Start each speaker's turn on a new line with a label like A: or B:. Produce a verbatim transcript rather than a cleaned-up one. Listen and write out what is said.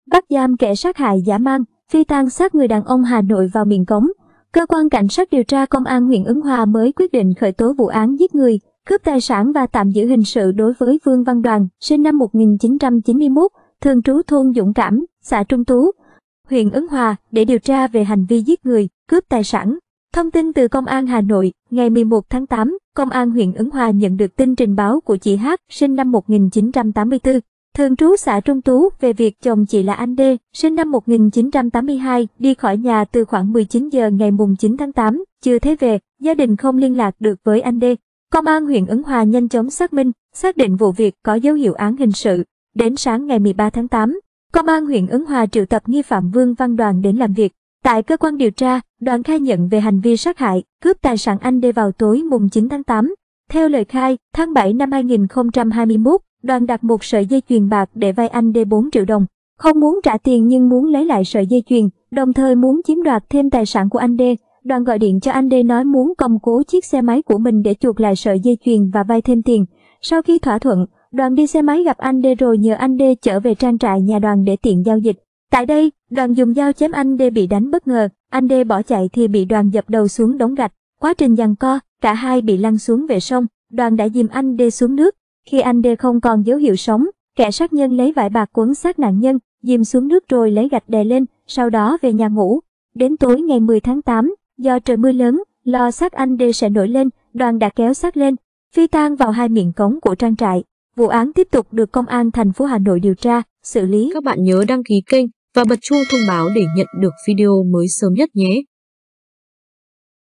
A: bắt giam kẻ sát hại dã man, phi tang xác người đàn ông Hà Nội vào miệng cống. Cơ quan cảnh sát điều tra công an huyện Ứng Hòa mới quyết định khởi tố vụ án giết người, cướp tài sản và tạm giữ hình sự đối với Vương Văn Đoàn, sinh năm một nghìn chín trăm chín mươi mốt, thường trú thôn Dũng Cảm, xã Trung Tú, huyện Ứng Hòa để điều tra về hành vi giết người, cướp tài sản. Thông tin từ Công an Hà Nội, ngày mười một tháng tám, Công an huyện Ứng Hòa nhận được tin trình báo của chị H, sinh năm một nghìn chín trăm tám mươi tư, thường trú xã Trung Tú về việc chồng chị là anh D, sinh năm một nghìn chín trăm tám mươi hai, đi khỏi nhà từ khoảng mười chín giờ ngày mùng chín tháng tám, chưa thấy về, gia đình không liên lạc được với anh D. Công an huyện Ứng Hòa nhanh chóng xác minh, xác định vụ việc có dấu hiệu án hình sự. Đến sáng ngày mười ba tháng tám, Công an huyện Ứng Hòa triệu tập nghi phạm Vương Văn Đoàn đến làm việc. Tại cơ quan điều tra, Đoàn khai nhận về hành vi sát hại, cướp tài sản anh D vào tối mùng chín tháng tám. Theo lời khai, tháng bảy năm hai nghìn không trăm hai mươi mốt, Đoàn đặt một sợi dây chuyền bạc để vay anh D bốn triệu đồng. Không muốn trả tiền nhưng muốn lấy lại sợi dây chuyền, đồng thời muốn chiếm đoạt thêm tài sản của anh D. Đoàn gọi điện cho anh D nói muốn cầm cố chiếc xe máy của mình để chuộc lại sợi dây chuyền và vay thêm tiền. Sau khi thỏa thuận, Đoàn đi xe máy gặp anh D rồi nhờ anh D chở về trang trại nhà Đoàn để tiện giao dịch. Tại đây, Đoàn dùng dao chém anh D bị đánh bất ngờ, anh D bỏ chạy thì bị Đoàn dập đầu xuống đống gạch. Quá trình giằng co, cả hai bị lăn xuống vệ sông. Đoàn đã dìm anh D xuống nước. Khi anh D không còn dấu hiệu sống, kẻ sát nhân lấy vải bạc quấn xác nạn nhân, dìm xuống nước rồi lấy gạch đè lên, sau đó về nhà ngủ. Đến tối ngày mười tháng tám, do trời mưa lớn, lo xác anh D sẽ nổi lên, Đoàn đã kéo xác lên, phi tang vào hai miệng cống của trang trại. Vụ án tiếp tục được Công an thành phố Hà Nội điều tra, xử lý.
B: Các bạn nhớ đăng ký kênh và bật chuông thông báo để nhận được video mới sớm nhất nhé.